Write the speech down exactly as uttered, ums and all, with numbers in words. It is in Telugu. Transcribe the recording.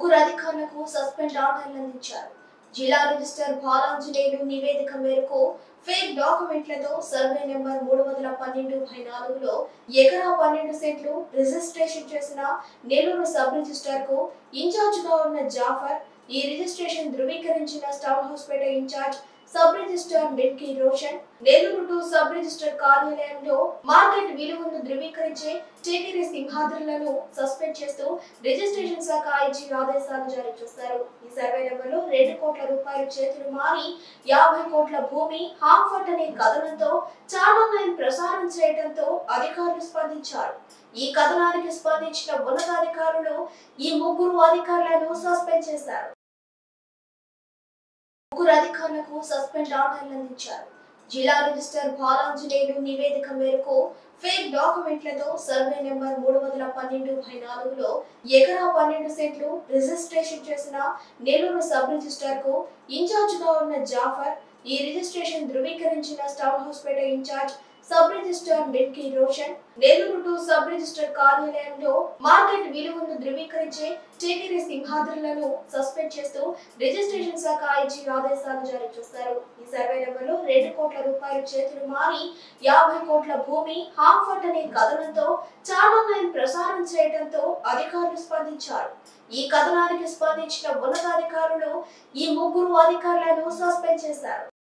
ముగ్గురు అధికారులకు సస్పెండ్ ఆర్డర్లు అందించారు. జిల్లా రిజిస్టర్ బాలాంజనేయులు నివేదిక మేరకు ఫేక్ డాక్యుమెంట్లతో సర్వే నెంబర్ మూడు వందల పన్నెండు బై నాలుగులో ఎకరా పన్నెండు సెంట్లు రిజిస్ట్రేషన్ చేసిన నెల్లూరు సబ్ రిజిస్టర్ కు ఇన్ఛార్జ్ గా ఉన్న జాఫర్ ఈ రిజిస్ట్రేషన్ ధృవీకరించిన town Housepeta incharge sub register Milky Roshan Nellore two sub register కార్యాలయంలో మార్కెట్ విలువను ధృవీకరించే చేకిరి సింహాద్రులను సస్పెండ్ చేస్తూ రిజిస్ట్రేషన్ శాఖ ఐజీ ఆదేశాలు జారీ చేశారు. ఈ సర్వే నెంబర్లో రెండు కోట్ల రూపాయలు చేతులు మారి యాభై కోట్ల భూమి హాంఫర్ట్ అనే కథనంతో ఛానల్ నైన్ ప్రసారం చేయడంతో అధికారులు స్పందించారు. ఈ కథనానికి స్పందించిన ఉన్నతాధికారులు ఈ ముగ్గురు అధికారులను సస్పెండ్ చేశారు. ముగ్గురు అధికారులకు సస్పెండ్ ఆర్డర్లు అందించారు. జిల్లా రిజిస్టర్ బాలాంజనేయులు నివేదిక మేరకు ఫేక్ డాక్యుమెంట్లతో సర్వే నెంబర్ మూడు వందల పన్నెండు బై నాలుగులో ఎకరా పన్నెండు సెంట్లు రిజిస్ట్రేషన్ చేసిన నెల్లూరు సబ్ రిజిస్టర్ కు ఇన్ఛార్జ్ గా ఉన్న జాఫర్ ఈ రిజిస్ట్రేషన్ ధృవీకరించిన town Housepeta incharge sub register Milky Roshan Nellore two sub register కార్యాలయంలో మార్కెట్ విలువను ధృవీకరించే చేకిరి సింహాద్రులను సస్పెండ్ చేస్తూ రిజిస్ట్రేషన్ శాఖ ఐజీ ఆదేశాలు జారీ చేశారు. ఈ సర్వే నెంబర్లో రెండు కోట్ల రూపాయలు చేతులు మారి యాభై కోట్ల భూమి హాంఫర్ట్ అనే కథనంతో ఛానల్ నైన్ ప్రసారం చేయడంతో అధికారులు స్పందించారు. ఈ కథనానికి స్పందించిన ఉన్నతాధికారులు ఈ ముగ్గురు అధికారులను సస్పెండ్ చేశారు.